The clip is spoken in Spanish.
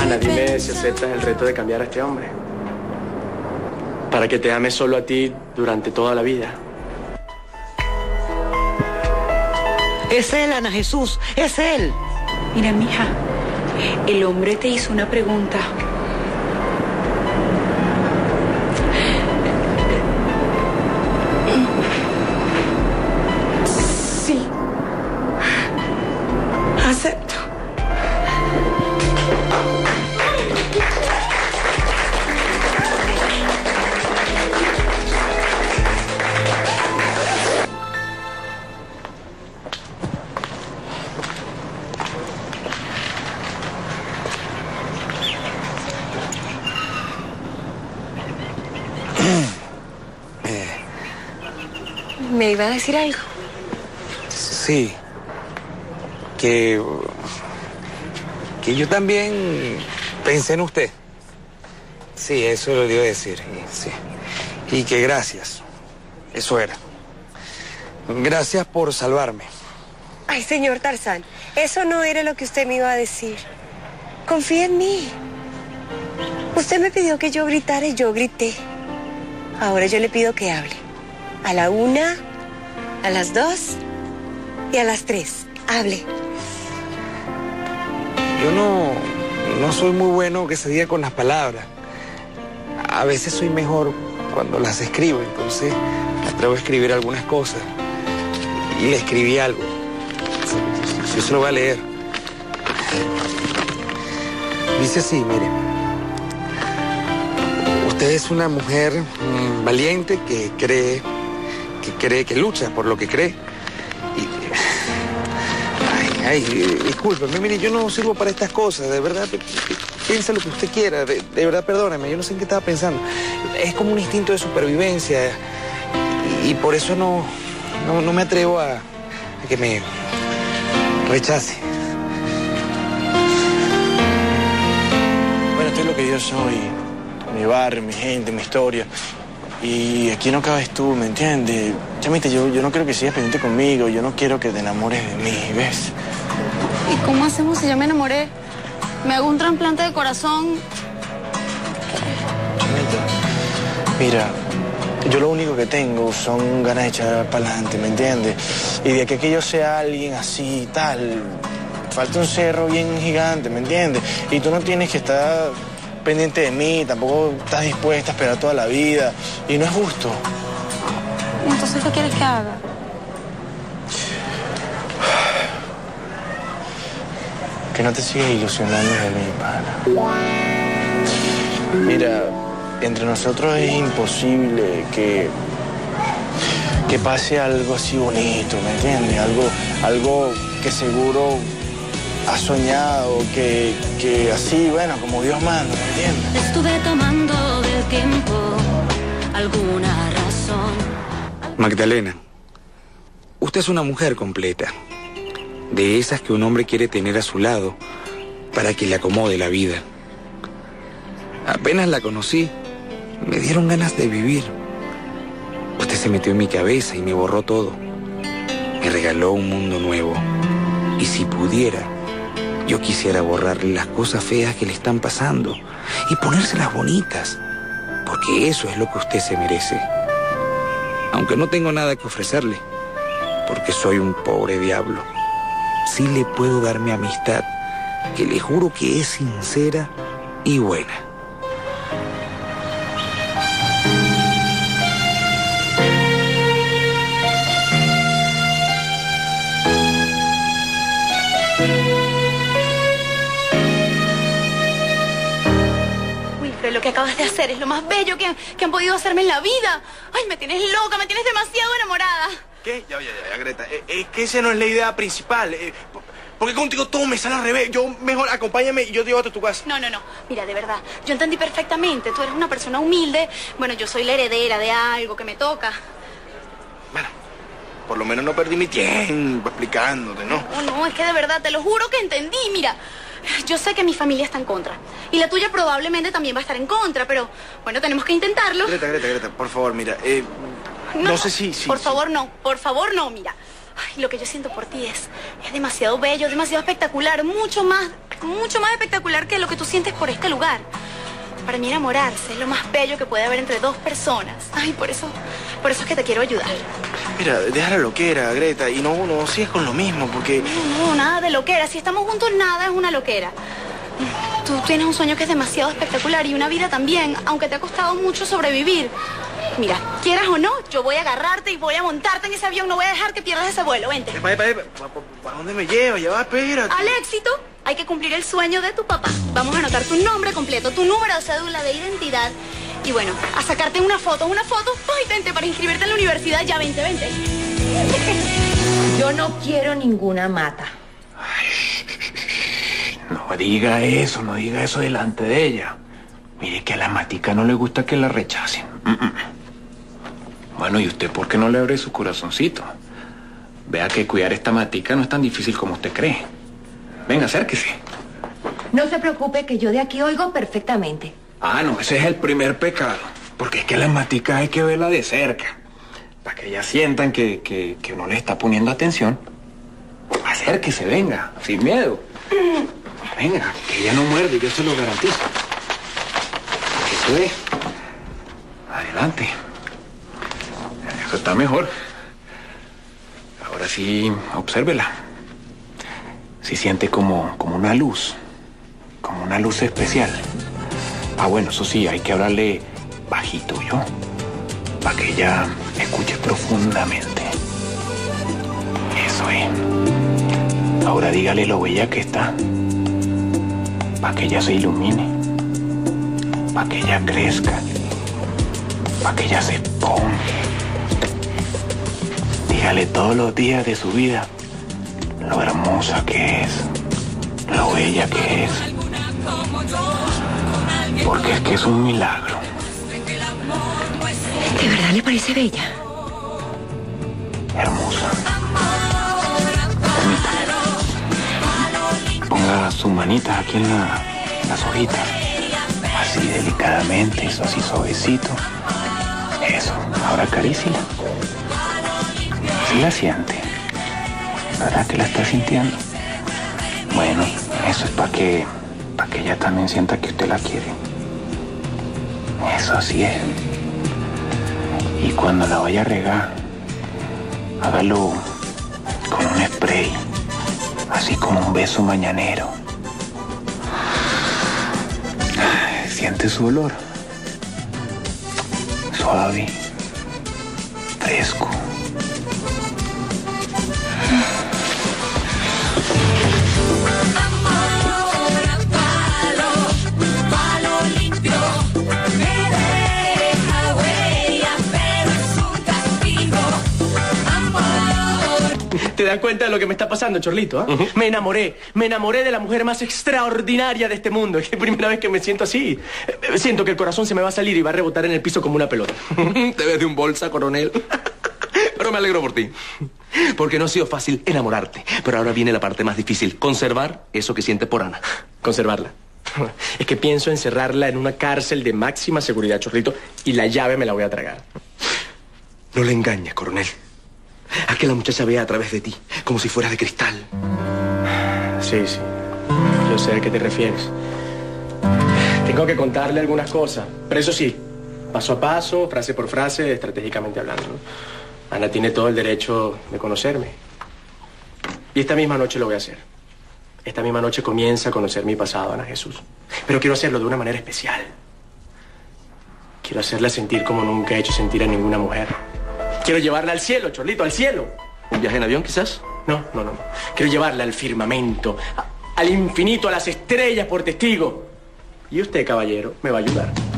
Ana, dime si aceptas el reto de cambiar a este hombre. Para que te ame solo a ti durante toda la vida. Es él, Ana Jesús, es él. Mira, mija, el hombre te hizo una pregunta. Sí. Acepto. ¿Me iba a decir algo? Sí. Que yo también pensé en usted. Sí, eso lo iba a decir. Sí. Y que gracias. Eso era. Gracias por salvarme. Ay, señor Tarzán, eso no era lo que usted me iba a decir. Confía en mí. Usted me pidió que yo gritara y yo grité. Ahora yo le pido que hable. A la 1, a las 2 y a las 3. Hable. Yo no soy muy bueno que se diga con las palabras. A veces soy mejor cuando las escribo, entonces me atrevo a escribir algunas cosas. Y le escribí algo. Yo se lo voy a leer. Dice así, mire. Usted es una mujer valiente que que lucha por lo que cree. Ay, discúlpeme, mire, yo no sirvo para estas cosas, de verdad, piensa lo que usted quiera, de verdad, perdóneme, yo no sé en qué estaba pensando. Es como un instinto de supervivencia y por eso no me atrevo a que me rechace. Bueno, esto es lo que yo soy, mi barrio, mi gente, mi historia. Y aquí no cabes tú, ¿me entiendes? Chamita, yo no quiero que sigas pendiente conmigo, yo no quiero que te enamores de mí, ¿ves? ¿Y cómo hacemos si yo me enamoré? ¿Me hago un trasplante de corazón? Chamita, mira, yo lo único que tengo son ganas de echar para adelante, ¿me entiendes? Y de que yo sea alguien así y tal, falta un cerro bien gigante, ¿me entiendes? Y tú no tienes que estar pendiente de mí, tampoco estás dispuesta a esperar toda la vida. Y no es justo. Entonces, ¿qué quieres que haga? Que no te sigas ilusionando de mí, pana. Mira, entre nosotros es imposible que pase algo así bonito, ¿me entiendes? Algo que seguro has soñado, que así, bueno, como Dios manda, ¿me entiendes? Estuve tomando del tiempo alguna razón. Magdalena, usted es una mujer completa, de esas que un hombre quiere tener a su lado para que le acomode la vida. Apenas la conocí, me dieron ganas de vivir. Usted se metió en mi cabeza y me borró todo. Me regaló un mundo nuevo. Y si pudiera, yo quisiera borrarle las cosas feas que le están pasando y ponérselas bonitas, porque eso es lo que usted se merece. Aunque no tengo nada que ofrecerle, porque soy un pobre diablo, sí le puedo dar mi amistad, que le juro que es sincera y buena. Lo que acabas de hacer es lo más bello que han podido hacerme en la vida. Ay, me tienes loca, me tienes demasiado enamorada. ¿Qué? Ya, Greta. Es que esa no es la idea principal. Porque contigo todo me sale al revés. Yo mejor acompáñame y yo te llevo a tu casa. No. Mira, de verdad, yo entendí perfectamente. Tú eres una persona humilde. Bueno, yo soy la heredera de algo que me toca. Bueno, por lo menos no perdí mi tiempo explicándote, ¿no? No, es que de verdad, te lo juro que entendí. Mira, yo sé que mi familia está en contra. Y la tuya probablemente también va a estar en contra, pero bueno, tenemos que intentarlo. Greta, por favor, mira. No sé si... Por favor, no, mira. Ay, lo que yo siento por ti es demasiado bello, demasiado espectacular, mucho más mucho más espectacular que lo que tú sientes por este lugar. Para mí enamorarse es lo más bello que puede haber entre dos personas. Ay, por eso es que te quiero ayudar. Mira, deja la loquera, Greta, y no sigas con lo mismo, porque... No, nada de loquera. Si estamos juntos, nada es una loquera. Tú tienes un sueño que es demasiado espectacular y una vida también, aunque te ha costado mucho sobrevivir. Mira, quieras o no, yo voy a agarrarte y voy a montarte en ese avión. No voy a dejar que pierdas ese vuelo. Vente. ¿Para dónde me llevas? Ya va, espérate. Al éxito hay que cumplir el sueño de tu papá. Vamos a anotar tu nombre completo, tu número de cédula de identidad y bueno, a sacarte una foto. Ay, vente, para inscribirte en la universidad. Ya, vente. Yo no quiero ninguna mata. No diga eso delante de ella. Mire que a la matica no le gusta que la rechacen. Bueno, ¿y usted por qué no le abre su corazoncito? Vea que cuidar esta matica no es tan difícil como usted cree. Venga, acérquese. No se preocupe que yo de aquí oigo perfectamente. Ah, no, ese es el primer pecado. Porque es que las maticas hay que verla de cerca. Para que ellas sientan que uno le está poniendo atención. Acérquese, venga, sin miedo. Venga, que ella no muerde, yo se lo garantizo. Eso es. Adelante. Eso está mejor. Ahora sí, obsérvela. Si siente como una luz especial. Ah, bueno, eso sí, hay que hablarle bajito, ¿yo? Para que ella escuche profundamente. Eso es. Ahora dígale lo bella que está. Para que ella se ilumine. Para que ella crezca. Para que ella se ponga. Dígale todos los días de su vida lo hermosa que es, lo bella que es. Porque es que es un milagro. ¿De verdad le parece bella? Hermosa. Permítame. Ponga sus manitas aquí en las hojitas. Así delicadamente, eso así suavecito. Eso. Ahora acaríciala. ¿Sí la siente? ¿Verdad que la está sintiendo? Bueno, eso es para que ella también sienta que usted la quiere. Eso así es. Y cuando la vaya a regar, hágalo con un spray, así como un beso mañanero. Siente su olor. Suave, fresco. ¿Te das cuenta de lo que me está pasando, Chorlito? ¿Eh? Me enamoré de la mujer más extraordinaria de este mundo. Es la primera vez que me siento así. Siento que el corazón se me va a salir y va a rebotar en el piso como una pelota. Te ves de un bolsa, coronel. Pero me alegro por ti. Porque no ha sido fácil enamorarte. Pero ahora viene la parte más difícil. Conservar eso que sientes por Ana. Conservarla. Es que pienso encerrarla en una cárcel de máxima seguridad, Chorlito, y la llave me la voy a tragar. No le engañes, coronel. Haz que la muchacha vea a través de ti, como si fuera de cristal. Sí. Yo sé a qué te refieres. Tengo que contarle algunas cosas, pero eso sí, paso a paso, frase por frase, estratégicamente hablando, ¿no? Ana tiene todo el derecho de conocerme. Y esta misma noche lo voy a hacer. Esta misma noche comienza a conocer mi pasado, Ana Jesús. Pero quiero hacerlo de una manera especial. Quiero hacerla sentir como nunca he hecho sentir a ninguna mujer. Quiero llevarla al cielo, Chorlito, al cielo. ¿Un viaje en avión, quizás? No. Quiero llevarla al firmamento, al infinito, a las estrellas por testigo. Y usted, caballero, me va a ayudar.